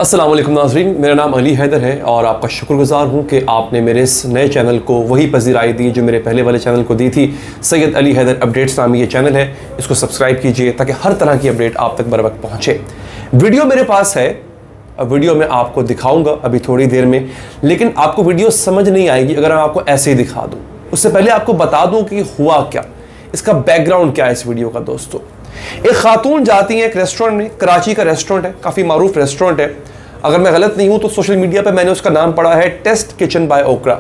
अस्सलाम वालेकुम नाज़रीन, मेरा नाम अली हैदर है और आपका शुक्रगुज़ार हूँ कि आपने मेरे इस नए चैनल को वही पज़ीराई दी जो मेरे पहले वाले चैनल को दी थी। सैयद अली हैदर अपडेट्स नामी ये चैनल है, इसको सब्सक्राइब कीजिए ताकि हर तरह की अपडेट आप तक बर वक्त पहुँचे। वीडियो मेरे पास है, वीडियो में आपको दिखाऊँगा अभी थोड़ी देर में, लेकिन आपको वीडियो समझ नहीं आएगी अगर मैं आपको ऐसे ही दिखा दूँ। उससे पहले आपको बता दूँ कि हुआ क्या, इसका बैकग्राउंड क्या है इस वीडियो का। दोस्तों, एक खातून जाती है एक रेस्टोरेंट में, कराची का रेस्टोरेंट है, काफ़ी मारूफ रेस्टोरेंट है। अगर मैं गलत नहीं हूं तो सोशल मीडिया पे मैंने उसका नाम पढ़ा है, टेस्ट किचन बाय ओकरा।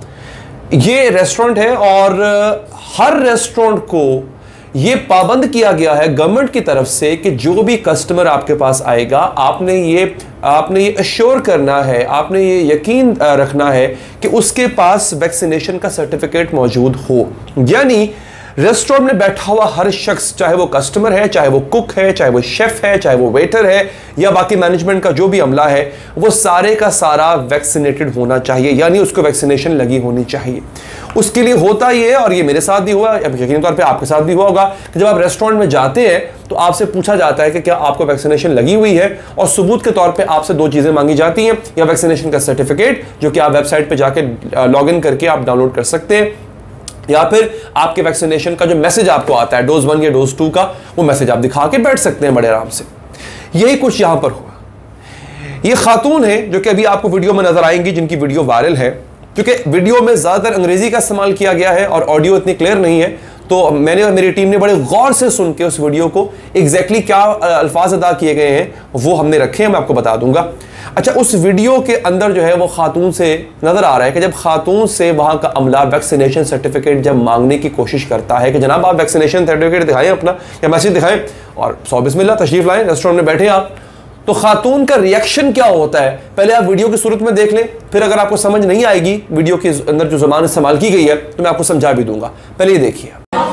ये रेस्टोरेंट है और हर रेस्टोरेंट को ये पाबंद किया गया है गवर्नमेंट की तरफ से कि जो भी कस्टमर आपके पास आएगा, आपने ये अश्योर करना है, आपने ये यकीन रखना है कि उसके पास वैक्सीनेशन का सर्टिफिकेट मौजूद हो। यानी रेस्टोरेंट में बैठा हुआ हर शख्स, चाहे वो कस्टमर है, चाहे वो कुक है, चाहे वो शेफ है, चाहे वो वेटर है या बाकी मैनेजमेंट का जो भी अमला है, वो सारे का सारा वैक्सीनेटेड होना चाहिए, यानी उसको वैक्सीनेशन लगी होनी चाहिए। उसके लिए होता ये है, और ये मेरे साथ भी हुआ, यकीनी तौर पे आपके साथ भी हुआ होगा, कि जब आप रेस्टोरेंट में जाते हैं तो आपसे पूछा जाता है कि क्या आपको वैक्सीनेशन लगी हुई है, और सबूत के तौर पर आपसे दो चीज़ें मांगी जाती हैं, या वैक्सीनेशन का सर्टिफिकेट जो कि आप वेबसाइट पर जाके लॉग इन करके आप डाउनलोड कर सकते हैं, या फिर आपके वैक्सीनेशन का जो मैसेज आपको आता है डोज 1 या डोज 2 का, वो मैसेज आप दिखा के बैठ सकते हैं बड़े आराम से। यही कुछ यहां पर हुआ। ये खातून है जो कि अभी आपको वीडियो में नजर आएंगी, जिनकी वीडियो वायरल है, क्योंकि वीडियो में ज्यादातर अंग्रेजी का इस्तेमाल किया गया है और ऑडियो इतनी क्लियर नहीं है, तो मैंने और मेरी टीम ने बड़े गौर से सुन के उस वीडियो को एग्जैक्टली क्या अल्फाज अदा किए गए हैं वो हमने रखे हैं, मैं आपको बता दूंगा। अच्छा, उस वीडियो के अंदर जो है वो खातून से नजर आ रहा है कि जब खातून से वहां का अमला वैक्सीनेशन सर्टिफिकेट जब मांगने की कोशिश करता है कि जनाब आप वैक्सीनेशन सर्टिफिकेट दिखाएं अपना, या मैसेज दिखाएं और 100 बिस्मिल्लाह तशरीफ लाएं, रेस्टोरेंट में बैठे आप, तो खातून का रिएक्शन क्या होता है पहले आप वीडियो की सूरत में देख लें। फिर अगर आपको समझ नहीं आएगी वीडियो के अंदर जो ज़बान इस्तेमाल की गई है तो मैं आपको समझा भी दूंगा। पहले ये देखिए।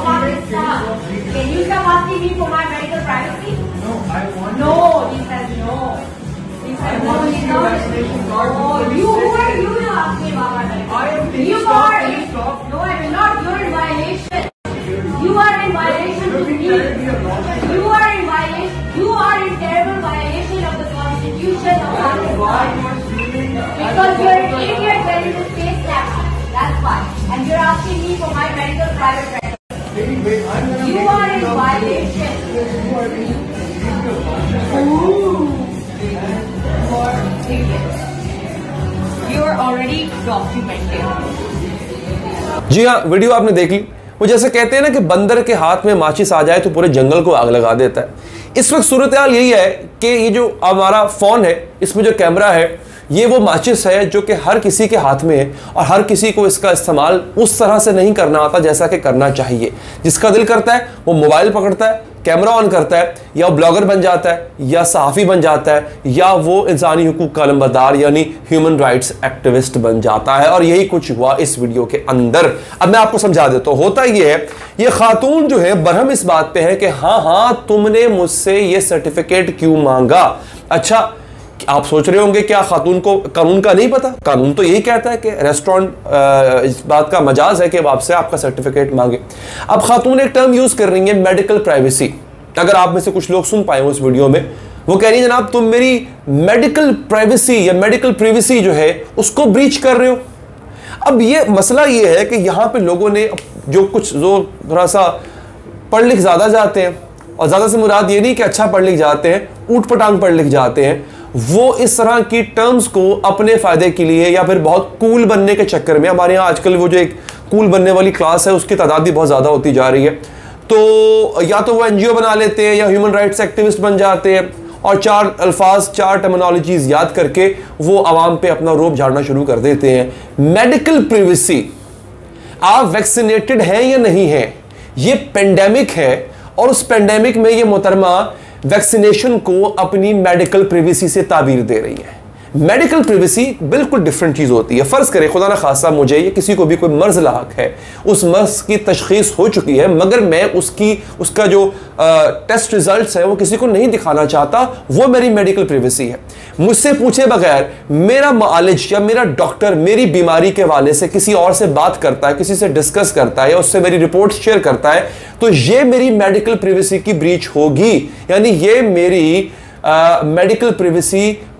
Because you're an idiot wearing the face capsule. That's why. And you're asking me for my medical private record. You are in violation. Ooh. You're idiot. You're already documented. जी हाँ, वीडियो आपने देख ली। वो जैसे कहते हैं ना कि बंदर के हाथ में माचिस आ जाए तो पूरे जंगल को आग लगा देता है। इस वक्त सूरत हाल यही है कि ये जो हमारा फोन है, इसमें जो कैमरा है, ये वो माचिस है जो कि हर किसी के हाथ में है और हर किसी को इसका इस्तेमाल उस तरह से नहीं करना आता जैसा कि करना चाहिए। जिसका दिल करता है वो मोबाइल पकड़ता है, कैमरा ऑन करता है, या वो ब्लॉगर बन जाता है, या सहाफ़ी बन जाता है, या वो इंसानी हुकूक का अलंबरदार यानी ह्यूमन राइट्स एक्टिविस्ट बन जाता है। और यही कुछ हुआ इस वीडियो के अंदर। अब मैं आपको समझा देता हूँ। होता ये है, ये खातून जो है बरहम इस बात पे है कि हाँ तुमने मुझसे ये सर्टिफिकेट क्यों मांगा। अच्छा, आप सोच रहे होंगे क्या खातून को कानून का नहीं पता? कानून तो यही कहता है कि रेस्टोरेंट इस बात का मजाज है कि वो आपसे आपका सर्टिफिकेट मांगे। अब खातून एक टर्म यूज कर रही है, मेडिकल प्राइवेसी। अगर आप में से कुछ लोग सुन पाए उस वीडियो में, वो कह रही है जनाब तुम मेरी मेडिकल प्राइवेसी या मेडिकल प्रिवेसी जो है उसको ब्रीच कर रहे हो। अब ये मसला ये है कि यहाँ पे लोगों ने जो थोड़ा सा पढ़ लिख ज्यादा जाते हैं, और ज्यादा से मुराद ये नहीं कि अच्छा पढ़ लिख जाते हैं, ऊट पटांग पढ़ लिख जाते हैं, वो इस तरह की टर्म्स को अपने फायदे के लिए या फिर बहुत कूल बनने के चक्कर में, हमारे यहाँ आजकल वो जो एक कूल बनने वाली क्लास है उसकी तादाद भी बहुत ज़्यादा होती जा रही है, तो या तो वो एनजीओ बना लेते हैं या ह्यूमन राइट्स एक्टिविस्ट बन जाते हैं और चार अल्फाज, चार टर्मिनोलॉजीज याद करके वो आवाम पे अपना रोब झाड़ना शुरू कर देते हैं। मेडिकल प्रिवेसी, आप वैक्सीनेटेड हैं या नहीं हैं, ये पेंडेमिक है और उस पेंडेमिक में ये मोहतरमा वैक्सीनेशन को अपनी मेडिकल प्रिवेसी से ताबीर दे रही है। मेडिकल प्रिवेसी बिल्कुल डिफरेंट चीज होती है। फर्ज करें खुदा ना खासा मुझे या किसी को भी कोई मर्ज लाक है, उस मर्ज की तशखीस हो चुकी है, मगर मैं उसका जो टेस्ट रिजल्ट्स है वो किसी को नहीं दिखाना चाहता, वो मेरी मेडिकल प्रिवेसी है। मुझसे पूछे बगैर मेरा मुआलिज या मेरा डॉक्टर मेरी बीमारी के हवाले से किसी और से बात करता है, किसी से डिस्कस करता है या उससे मेरी रिपोर्ट शेयर करता है, तो ये मेरी मेडिकल प्रिवेसी की ब्रीच होगी। यानी ये मेरी मेडिकल प्रिवेसी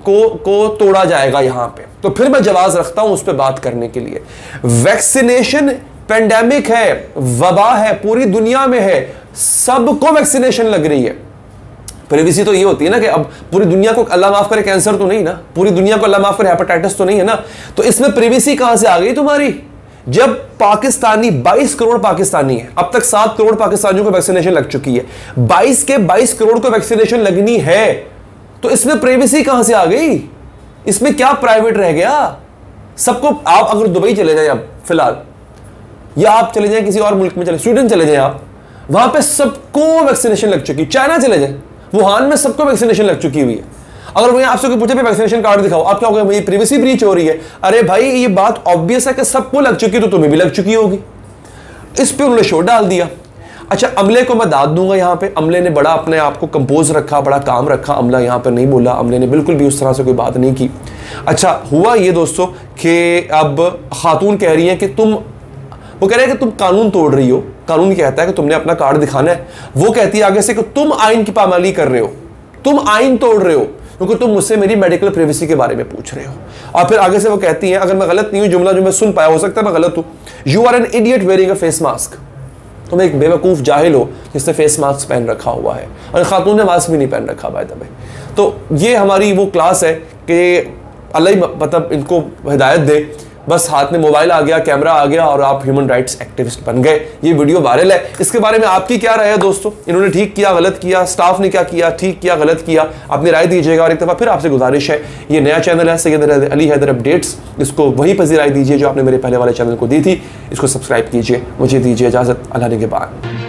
को तोड़ा जाएगा यहां पे, तो फिर मैं जवाब रखता हूं उस पर बात करने के लिए। वैक्सीनेशन पेंडेमिक है, वबा है, पूरी दुनिया में है, सबको वैक्सीनेशन लग रही है। प्रिवेसी तो ये होती है ना कि अब पूरी दुनिया को अल्लाह माफ करे कैंसर तो नहीं ना, पूरी दुनिया को अल्लाह माफ करे हेपेटाइटिस तो नहीं है ना, तो इसमें प्रिवेसी कहां से आ गई तुम्हारी? जब पाकिस्तानी 22 करोड़ पाकिस्तानी है, अब तक 7 करोड़ पाकिस्तानियों को वैक्सीनेशन लग चुकी है, 22 के 22 करोड़ को वैक्सीनेशन लगनी है, तो इसमें प्राइवेसी कहां से आ गई? इसमें क्या प्राइवेट रह गया? सबको, आप अगर दुबई चले जाए अब फिलहाल, या आप चले जाए किसी और मुल्क में, चले स्वीडन चले जाए आप, वहां पे सबको वैक्सीनेशन लग चुकी। चाइना चले जाए, वुहान में सबको वैक्सीनेशन लग चुकी हुई है। अगर मैं आपसे कोई पूछे वैक्सीनेशन कार्ड दिखाओ, आप क्या होगा? मुझे प्राइवेसी ब्रीच हो रही है। अरे भाई ये बात ऑब्वियस है कि सबको लग चुकी, तो तुम्हें भी लग चुकी होगी। इस पे उन्होंने शो डाल दिया। अच्छा, अमले को मैं दाद दूंगा यहाँ पे, अमले ने बड़ा अपने आप को कंपोज रखा, बड़ा काम रखा, अमला यहाँ पर नहीं बोला, अमले ने बिल्कुल भी उस तरह से कोई बात नहीं की। अच्छा, हुआ ये दोस्तों कि अब खातून कह रही है कि वो कह रहे हैं कि तुम कानून तोड़ रही हो, कानून कहता है कि तुमने अपना कार्ड दिखाना है, वो कहती है आगे से कि तुम आइन की पामाली कर रहे हो, तुम आइन तोड़ रहे हो, क्योंकि तुम मुझसे मेरी मेडिकल प्राइवेसी के बारे में पूछ रहे हो। और फिर आगे से वो कहती है, अगर मैं गलत नहीं हूं, जुमला जो मैं सुन पाया, हो सकता है मैं गलत हूं, you are an idiot wearing a face mask. तुम एक बेवकूफ जाहिल हो जिसने फेस मास्क पहन रखा हुआ है, और खातून ने मास्क भी नहीं पहन रखा बाय द वे। तो ये हमारी वो क्लास है कि अल्लाह ही मतलब इनको हिदायत दे, बस हाथ में मोबाइल आ गया, कैमरा आ गया और आप ह्यूमन राइट्स एक्टिविस्ट बन गए। ये वीडियो वायरल है, इसके बारे में आपकी क्या राय है दोस्तों? इन्होंने ठीक किया, गलत किया? स्टाफ ने क्या किया, ठीक किया, गलत किया? अपनी राय दीजिएगा। और एक दफ़ा फिर आपसे गुजारिश है, ये नया चैनल है सैयद अली हैदर अपडेट्स, इसको वहीं पर राय दीजिए जो आपने मेरे पहले वाले चैनल को दी थी। इसको सब्सक्राइब कीजिए। मुझे दीजिए इजाज़त, अल्लाह ने के बाद।